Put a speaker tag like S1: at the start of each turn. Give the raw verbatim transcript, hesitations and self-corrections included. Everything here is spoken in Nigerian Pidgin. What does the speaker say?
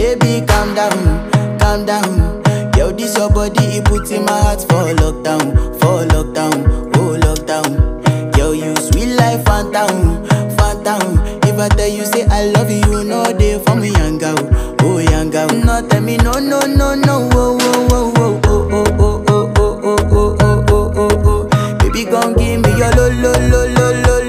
S1: Baby, calm down, calm down. Yo, this your body, it puts in my heart for lockdown, for lockdown, oh lockdown. Yo, you sweet life, phantom, phantom. If I tell you say I love you, you know they for me, young girl, oh young girl. No, tell me no, no, no, no, oh, oh, oh, oh, oh, oh, oh, oh, oh, oh, oh, oh, oh, oh. Baby, gon' give me your lo, lo, lo, lo, lo.